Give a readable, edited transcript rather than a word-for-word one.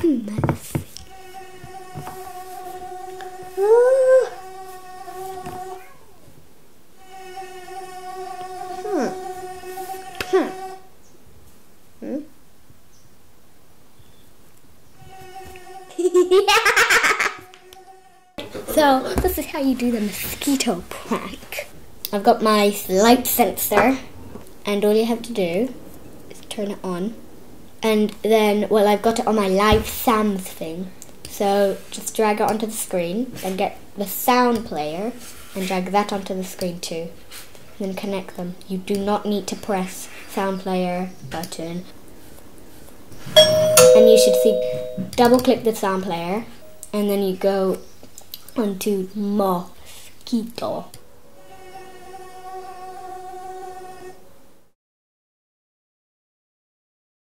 messy. So this is how you do the mosquito prank. I've got my light sensor, and all you have to do is turn it on. And then, well, I've got it on my live SamLabs thing. So just drag it onto the screen, then get the sound player and drag that onto the screen too. Then connect them. You do not need to press sound player button. And you should see, double click the sound player, and then you go onto mosquito.